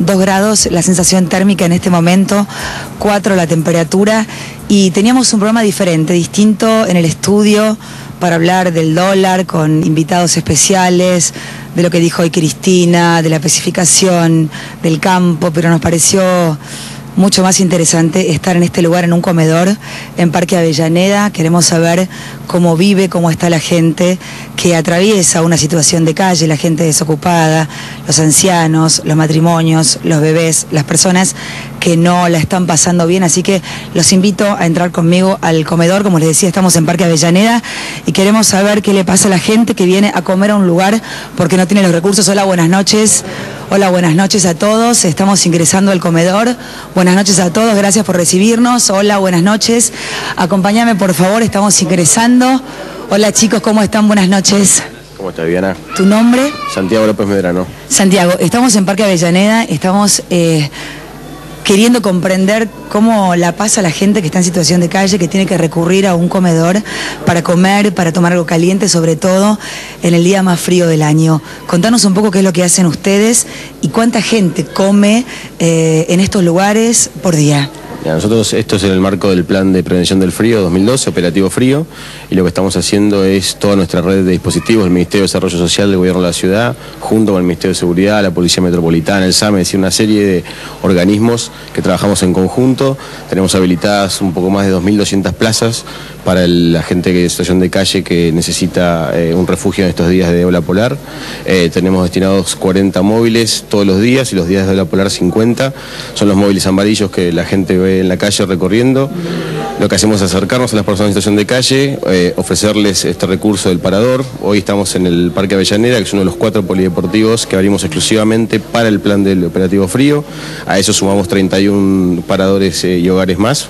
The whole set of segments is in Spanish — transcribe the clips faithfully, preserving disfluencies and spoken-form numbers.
dos grados la sensación térmica en este momento, cuatro la temperatura, y teníamos un programa diferente, distinto en el estudio, para hablar del dólar con invitados especiales, de lo que dijo hoy Cristina, de la especificación del campo, pero nos pareció mucho más interesante estar en este lugar, en un comedor, en Parque Avellaneda. Queremos saber cómo vive, cómo está la gente que atraviesa una situación de calle, la gente desocupada, los ancianos, los matrimonios, los bebés, las personas que no la están pasando bien. Así que los invito a entrar conmigo al comedor. Como les decía, estamos en Parque Avellaneda y queremos saber qué le pasa a la gente que viene a comer a un lugar porque no tiene los recursos. Hola, buenas noches. Hola, buenas noches a todos. Estamos ingresando al comedor. Buenas noches a todos, gracias por recibirnos. Hola, buenas noches. Acompáñame, por favor, estamos ingresando. Hola, chicos, ¿cómo están? Buenas noches. ¿Cómo estás, Diana? ¿Tu nombre? Santiago López Medrano. Santiago, estamos en Parque Avellaneda, estamos eh, queriendo comprender cómo la pasa la gente que está en situación de calle, que tiene que recurrir a un comedor para comer, para tomar algo caliente, sobre todo en el día más frío del año. Contanos un poco qué es lo que hacen ustedes y cuánta gente come eh, en estos lugares por día. Ya, nosotros, esto es en el marco del Plan de Prevención del Frío dos mil doce, Operativo Frío, y lo que estamos haciendo es toda nuestra red de dispositivos, el Ministerio de Desarrollo Social del Gobierno de la Ciudad, junto con el Ministerio de Seguridad, la Policía Metropolitana, el S A M E, es decir, una serie de organismos que trabajamos en conjunto. Tenemos habilitadas un poco más de dos mil doscientas plazas para el, la gente que es en situación de calle que necesita eh, un refugio en estos días de ola polar. Eh, tenemos destinados cuarenta móviles todos los días, y los días de ola polar cincuenta. Son los móviles amarillos que la gente ve en la calle recorriendo. Lo que hacemos es acercarnos a las personas en situación de calle, eh, ofrecerles este recurso del parador. Hoy estamos en el Parque Avellaneda, que es uno de los cuatro polideportivos que abrimos exclusivamente para el plan del Operativo Frío. A eso sumamos treinta y uno paradores eh, y hogares más.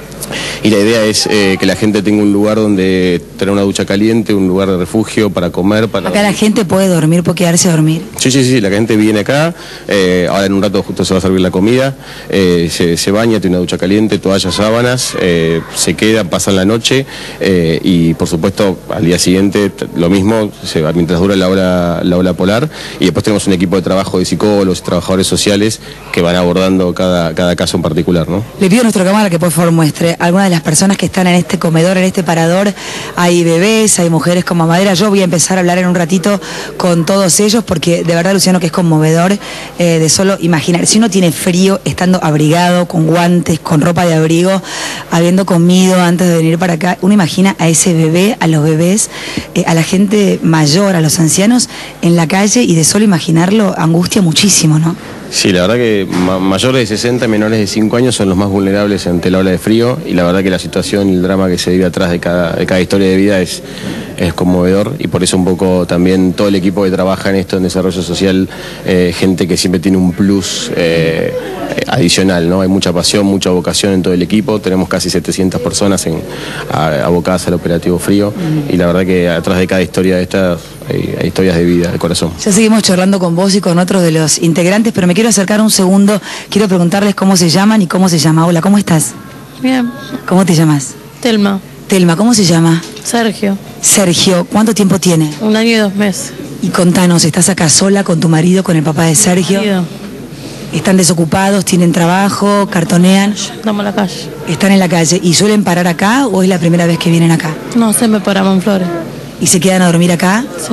Y la idea es eh, que la gente tenga un lugar donde tener una ducha caliente, un lugar de refugio para comer. Para Acá la gente puede dormir, puede quedarse a dormir. Sí, sí, sí, la gente viene acá, eh, ahora en un rato justo se va a servir la comida, eh, se, se baña, tiene una ducha caliente, toallas, sábanas, eh, se queda, pasan la noche eh, y por supuesto al día siguiente lo mismo, se va, mientras dura la ola, la ola polar, y después tenemos un equipo de trabajo de psicólogos y trabajadores sociales que van abordando cada, cada caso en particular, ¿no? Le pido a nuestra cámara que por favor muestre algunas de las personas que están en este comedor, en este parador. Hay bebés, hay mujeres con mamadera. Yo voy a empezar a hablar en un ratito con todos ellos porque de verdad, Luciano, que es conmovedor eh, de solo imaginar. Si uno tiene frío, estando abrigado, con guantes, con ropa de abrigo, habiendo comido antes de venir para acá, uno imagina a ese bebé, a los bebés, eh, a la gente mayor, a los ancianos en la calle, y de solo imaginarlo angustia muchísimo, ¿no? Sí, la verdad que ma mayores de sesenta y menores de cinco años son los más vulnerables ante la ola de frío, y la verdad que la situación y el drama que se vive atrás de cada, de cada historia de vida es, es conmovedor, y por eso un poco también todo el equipo que trabaja en esto, en desarrollo social, eh, gente que siempre tiene un plus eh, adicional, ¿no? Hay mucha pasión, mucha vocación en todo el equipo. Tenemos casi setecientas personas en, a, abocadas al Operativo Frío, y la verdad que atrás de cada historia de estas hay, hay historias de vida, de corazón. Ya seguimos charlando con vos y con otros de los integrantes, pero me quiero acercar un segundo. Quiero preguntarles cómo se llaman y cómo se llama. Hola, ¿cómo estás? Bien. ¿Cómo te llamas? Telma. Telma, ¿cómo se llama? Sergio. Sergio, ¿cuánto tiempo tiene? Un año y dos meses. Y contanos, ¿estás acá sola con tu marido, con el papá de Sergio? Marido. ¿Están desocupados, tienen trabajo, cartonean? Estamos en la calle. ¿Están en la calle y suelen parar acá o es la primera vez que vienen acá? No, siempre paramos en Flores. ¿Y se quedan a dormir acá? Sí.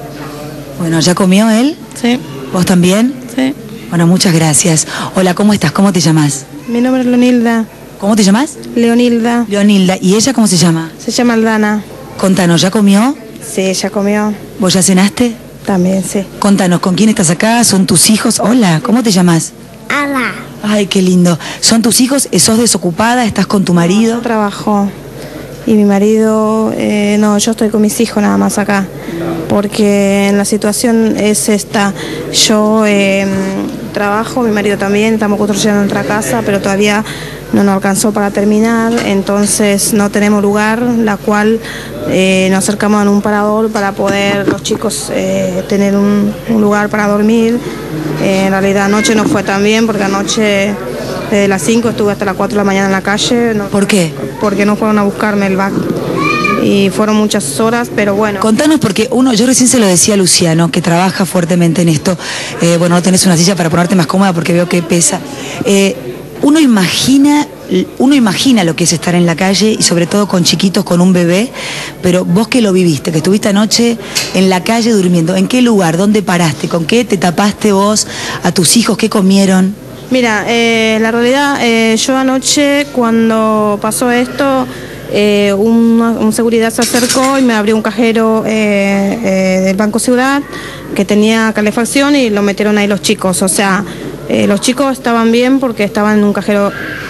Bueno, ¿ya comió él? Sí. ¿Vos también? Sí. Bueno, muchas gracias. Hola, ¿cómo estás? ¿Cómo te llamas? Mi nombre es Leonilda. ¿Cómo te llamas? Leonilda. Leonilda. ¿Y ella cómo se llama? Se llama Aldana. Contanos, ¿ya comió? Sí, ya comió. ¿Vos ya cenaste? También, sí. Contanos, ¿con quién estás acá? ¿Son tus hijos? Hola, ¿cómo te llamas? Ala. Ay, qué lindo. ¿Son tus hijos? ¿Sos desocupada? ¿Estás con tu marido? Yo trabajo. Y mi marido, eh, no, yo estoy con mis hijos nada más acá. Porque la situación es esta. Yo eh, trabajo, mi marido también, estamos construyendo nuestra casa, pero todavía no nos alcanzó para terminar, entonces no tenemos lugar, la cual eh, nos acercamos a un parador para poder los chicos eh, tener un, un lugar para dormir. Eh, en realidad anoche no fue tan bien, porque anoche desde las cinco estuve hasta las cuatro de la mañana en la calle. No, ¿Por qué? Porque no fueron a buscarme el back. y fueron muchas horas, pero bueno. Contanos, porque uno, yo recién se lo decía a Luciano, que trabaja fuertemente en esto. Eh, bueno, no tenés una silla para ponerte más cómoda porque veo que pesa. Eh, uno imagina, uno imagina lo que es estar en la calle y sobre todo con chiquitos, con un bebé, pero vos que lo viviste, que estuviste anoche en la calle durmiendo, ¿en qué lugar? ¿Dónde paraste? ¿Con qué te tapaste vos? ¿A tus hijos qué comieron? Mira, eh, la realidad, eh, yo anoche cuando pasó esto, eh, un, un seguridad se acercó y me abrió un cajero eh, eh, del Banco Ciudad que tenía calefacción y lo metieron ahí los chicos, o sea, eh, los chicos estaban bien porque estaban en un cajero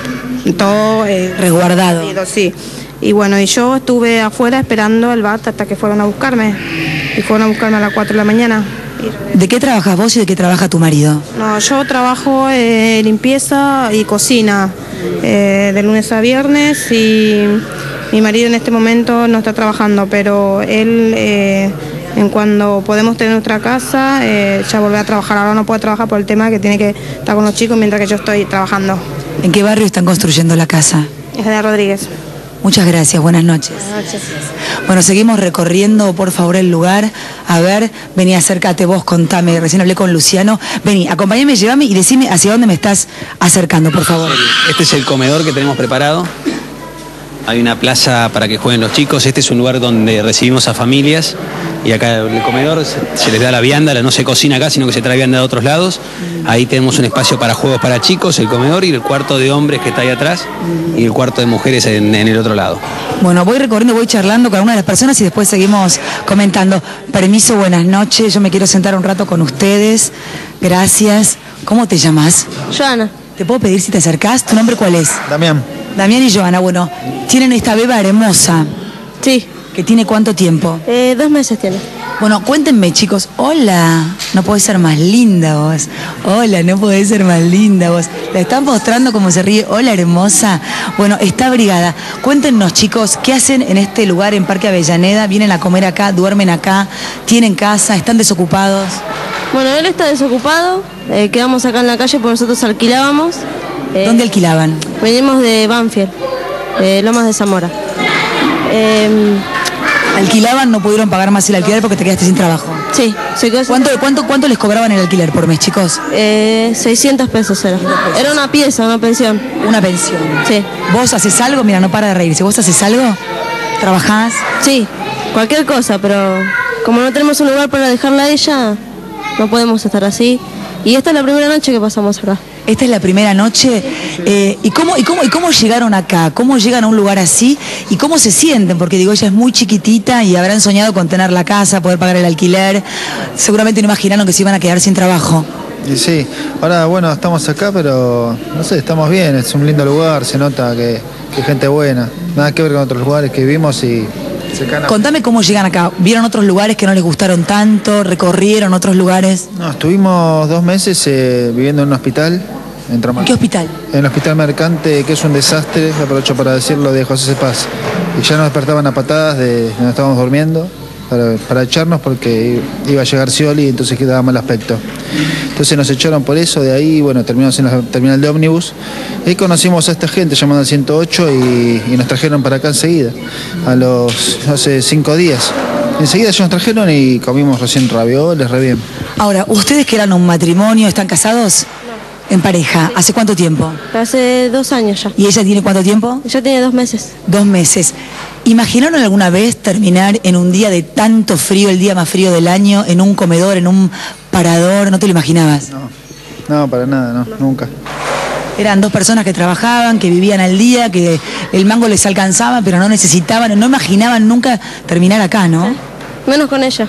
todo eh, resguardado. Sí. Y bueno, y yo estuve afuera esperando el B A T hasta que fueron a buscarme, y fueron a buscarme a las cuatro de la mañana. ¿De qué trabajas vos y de qué trabaja tu marido? No, yo trabajo eh, limpieza y cocina eh, de lunes a viernes y mi marido en este momento no está trabajando, pero él eh, en cuando podemos tener nuestra casa eh, ya volverá a trabajar. Ahora no puede trabajar por el tema que tiene que estar con los chicos mientras que yo estoy trabajando. ¿En qué barrio están construyendo la casa? Es de Rodríguez. Muchas gracias, buenas noches. Buenas noches. Bueno, seguimos recorriendo, por favor, el lugar. A ver, vení, acércate vos, contame. Recién hablé con Luciano. Vení, acompáñame, llévame y decime hacia dónde me estás acercando, por favor. Este es el comedor que tenemos preparado. Hay una plaza para que jueguen los chicos. Este es un lugar donde recibimos a familias. Y acá en el comedor se les da la vianda, no se cocina acá, sino que se trae vianda de otros lados. Ahí tenemos un espacio para juegos para chicos, el comedor, y el cuarto de hombres que está ahí atrás, y el cuarto de mujeres en, en el otro lado. Bueno, voy recorriendo, voy charlando con alguna de las personas y después seguimos comentando. Permiso, buenas noches, yo me quiero sentar un rato con ustedes. Gracias. ¿Cómo te llamas? Joana. ¿Te puedo pedir si te acercás? ¿Tu nombre cuál es? Damián. Damián y Joana. Bueno, tienen esta beba hermosa. Sí. ¿Que tiene cuánto tiempo? Eh, dos meses tiene. Bueno, cuéntenme, chicos. Hola, no podés ser más linda vos. Hola, no podés ser más linda vos. La están mostrando como se ríe. Hola, hermosa. Bueno, está abrigada. Cuéntenos, chicos, ¿qué hacen en este lugar, en Parque Avellaneda? ¿Vienen a comer acá? ¿Duermen acá? ¿Tienen casa? ¿Están desocupados? Bueno, él está desocupado. Eh, quedamos acá en la calle porque nosotros alquilábamos. Eh, ¿Dónde alquilaban? Venimos de Banfield, de Lomas de Zamora. Eh, ¿Alquilaban? ¿No pudieron pagar más el alquiler porque te quedaste sin trabajo? Sí. Se quedó sin ¿Cuánto, cuánto, ¿Cuánto les cobraban el alquiler por mes, chicos? Eh, seiscientos pesos era. Era una pieza, una pensión. Una pensión. Sí. ¿Vos haces algo? Mira, no para de reírse. ¿Vos haces algo? ¿Trabajás? Sí, cualquier cosa, pero como no tenemos un lugar para dejarla a ella, no podemos estar así. Y esta es la primera noche que pasamos acá. Esta es la primera noche. Eh, ¿y, cómo, y, cómo, ¿Y cómo llegaron acá? ¿Cómo llegan a un lugar así? ¿Y cómo se sienten? Porque digo, ella es muy chiquitita y habrán soñado con tener la casa, poder pagar el alquiler. Seguramente no imaginaron que se iban a quedar sin trabajo. Y sí, ahora bueno, estamos acá, pero no sé, estamos bien, es un lindo lugar, se nota que, que hay gente buena. Nada que ver con otros lugares que vimos y... Contame cómo llegan acá. ¿Vieron otros lugares que no les gustaron tanto? ¿Recorrieron otros lugares? No, estuvimos dos meses eh, viviendo en un hospital. En, ¿En qué hospital? En el Hospital Mercante, que es un desastre, aprovecho para decirlo, de José Cepaz. Y ya nos despertaban a patadas de donde estábamos durmiendo para, para echarnos porque iba a llegar Scioli y entonces quedaba mal aspecto. Entonces nos echaron por eso, de ahí, bueno, terminamos en la terminal de ómnibus. Y ahí conocimos a esta gente llamando al ciento ocho y, y nos trajeron para acá enseguida, a los, no sé, cinco días. Enseguida ellos nos trajeron y comimos recién ravioles, re bien. Ahora, ¿ustedes que eran un matrimonio, están casados? No. ¿En pareja? Sí. ¿Hace cuánto tiempo? Hace dos años ya. ¿Y ella tiene cuánto tiempo? Ella tiene dos meses. Dos meses. ¿Imaginaron alguna vez terminar en un día de tanto frío, el día más frío del año, en un comedor, en un parador? ¿No te lo imaginabas? No, no, para nada, no, no. Nunca. Eran dos personas que trabajaban, que vivían al día, que el mango les alcanzaba, pero no necesitaban, no imaginaban nunca terminar acá, ¿no? Sí. Menos con ella.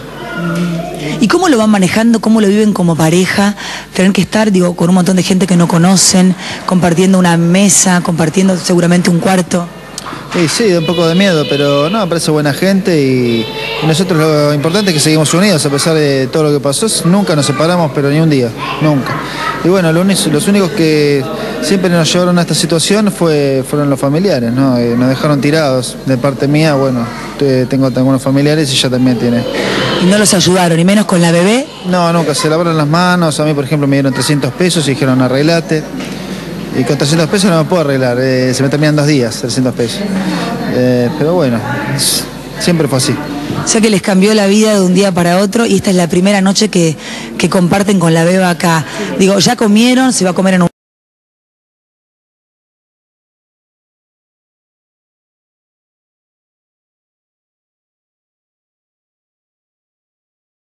¿Y cómo lo van manejando, cómo lo viven como pareja? Tener que estar, digo, con un montón de gente que no conocen, compartiendo una mesa, compartiendo seguramente un cuarto. Sí, sí, da un poco de miedo, pero no, parece buena gente y, y nosotros lo importante es que seguimos unidos a pesar de todo lo que pasó. Nunca nos separamos, pero ni un día, nunca. Y bueno, lo único, los únicos que siempre nos llevaron a esta situación fue, fueron los familiares, ¿no? Eh, nos dejaron tirados. De parte mía, bueno, tengo algunos familiares y ella también tiene. ¿Y no los ayudaron, ni menos con la bebé? No, nunca, se lavaron las manos. A mí, por ejemplo, me dieron trescientos pesos y dijeron arreglate. Y con trescientos pesos no me puedo arreglar, eh, se me terminan dos días, trescientos pesos. Eh, pero bueno, siempre fue así. O sea que les cambió la vida de un día para otro y esta es la primera noche que, que comparten con la Beba acá. Digo, ya comieron, se va a comer en un